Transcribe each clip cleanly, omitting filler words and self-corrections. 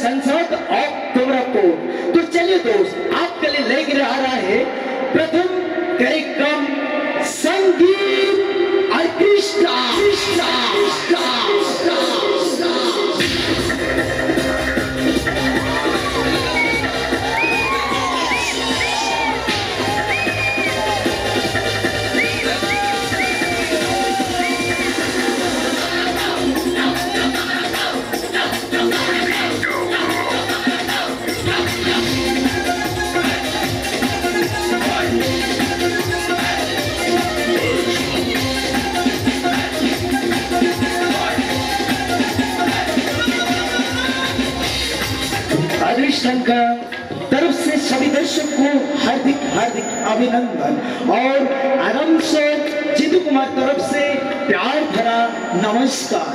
संसद ऑफ गोरखपुर। तो चलिए दोस्त, आपके लिए लेकर आ रहा है प्रथम कार्यक्रम संगीत ऑर्केस्ट्रा। अधिष्ठान का तरफ से सभी दर्शक को हार्दिक हार्दिक अभिनंदन और आनंद से जितू कुमार तरफ से प्यार भरा नमस्कार।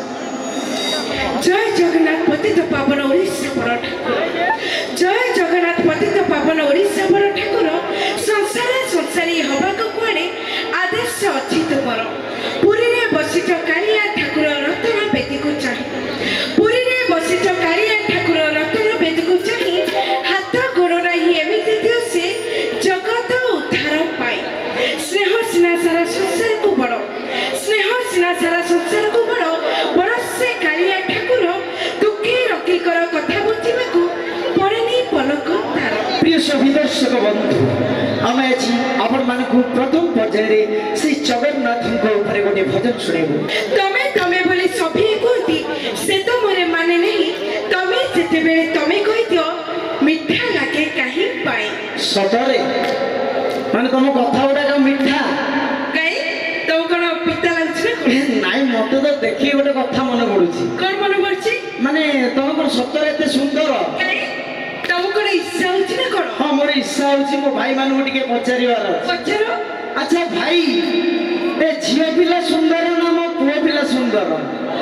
जय जगन्नाथ पतित पावन ओडिशा बर ठाकुर, जय जगन्नाथ पतित पावन ओडिशा बर ठाकुर। संसार संसारी हवा को कुआड़े आदेश अच्छी तुमर। पुरी रे बसित कालिया ठाकुर रतन बेदी को चाहे, पुरी रे बसित कालिया ठाकुर रतन बेदी को चाहे। हाथ गोड़ नहीं एमिति दियो से जगत उद्धार पाए। स्नेह सिना सारा संसार को बड़, स्नेह सिना सारा संसार को बड़ बड़ से कालिया ठाकुर दुखे रखी कर कथा बुझा को पड़ेनी पलक तार। प्रिय सभी दर्शक बंधु, आम आज आपण मान प्रथम पर्यायर श्री जगन्नाथ गोटे भजन शुणेबू। तमे तमे बोले सभी कहती से तो मोरे माने नहीं। तमे जेते बेले तमे कहि दियो मिठा लागे काहे पाई। सतरे माने तुम कथा गुड़ा मिठा काई तो कोन पिता लागछ ना? नाई मते तो देखि गोटे कथा मन पड़ुछि। कोन मन पड़छि? माने तुम कोन सतरे एते सुंदर? काई तुम कोन इच्छा होछि ना कोन? हां मोर इच्छा होछि मो भाई मानु टिके पचारिवार। पचारो। अच्छा भाई, ए झियो पिला सुंदर ना मो पुओ पिला सुंदर?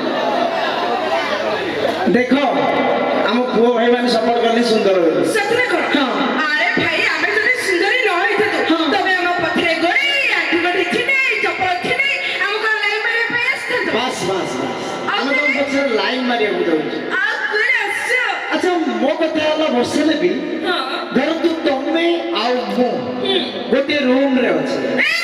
देखो हम पुओ भाई माने सपोर्ट करले सुंदर होय। सतरे कोन? हां। अरे भाई आमे जने सुंदरी न होइते तो तबे हम पथरे गोड़ी आठु गठी छिने चपल छिने हम को लाइन मारे पे आस्ते तो। बस बस हम तो पछर लाइन मारिया को दउछि। आ कोन आछो? अच्छा मो कथा वाला बसले भी हां धर तू तमे आउ मो गोटे रूम रे अछि।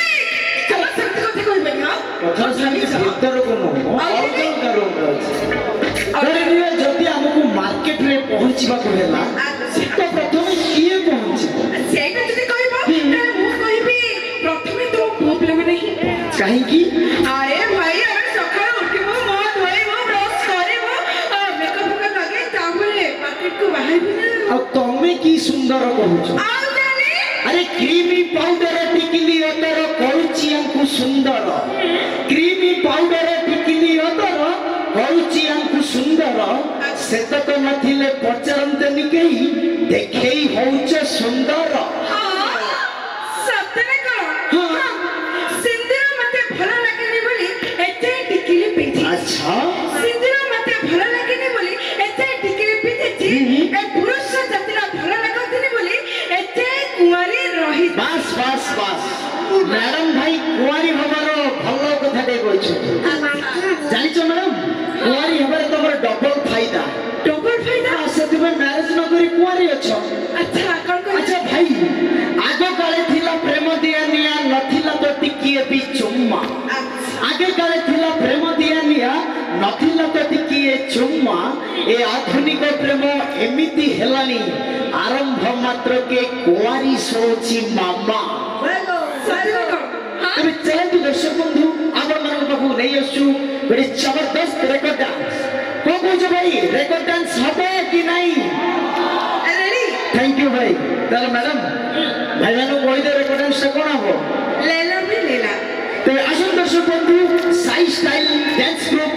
चलो सत्य कथा कहबे हां कथा सारी भीतर को न अलग रूम रे अछि। धर नियो जति हमकु मार्केट रे पहुंचबा को हेला तो प्रथमे किए पहुंचबो? सेटा जति कहबो त मु कहबी प्रथमे तो पुओ पिला माने ही। काहे की? अरे भाई अरे सकाळ उठिबो मुंह धोइबो ब्रश करिबो मेकअप का लगे तापरे मार्केट को बाहरबो ना। आ तमे की सुंदर कहूछ? आउ जाने अरे क्रीमी पाउडर टिकली अतर कहूची हमकु सुंदर। क्रीमी पाउडर टिकली अतर कहूची हमकु सुंदर। सेतक नथिले पचरंते निकेई देखेई होउछ सुंदर। हां सतने को हां सिंदूर मते भलो लागेनी बोली एते टिकली पिंधी। अच्छा सिंदूर मते भलो लागेनी बोली एते टिकली पिंधी। ए पुरुष जतिरा भलो लागतनी बोली एते कुंवारी रही। बस बस बस मैडम भाई कुआरी हमारो भलो कथा दे कहछ। जानिछ मैडम कुआरी हमारे तमर डबल फायदा। डबल फायदा? से मैरिज न करी कुआरी अच्छा। अच्छा कौन कौन? अच्छा भाई आगो काले थिला प्रेम दिया निया नथिला तो टिकिए भी चुम्मा। आगे काले थिला प्रेम दिया निया नथिला तो टिकिए चुम्मा। ए आधुनिक प्रेम एमिति हेलानी आरंभ मात्र के कुआरी सोची मामा। हेलो सर को हां तबे चले तू दर्शक बंधु आपण मन पाखु नै आसु बड़ी जबरदस्त रेकॉर्ड डांस। को कोछ भाई रेकॉर्ड डांस हबे कि नहीं? रेडी? थैंक यू भाई। चल मैडम भाई मानु कोई दे रेकॉर्ड डांस कोन हबो? लेला भी लेला। तबे आसन दर्शक बंधु साई स्टाइल डांस ग्रुप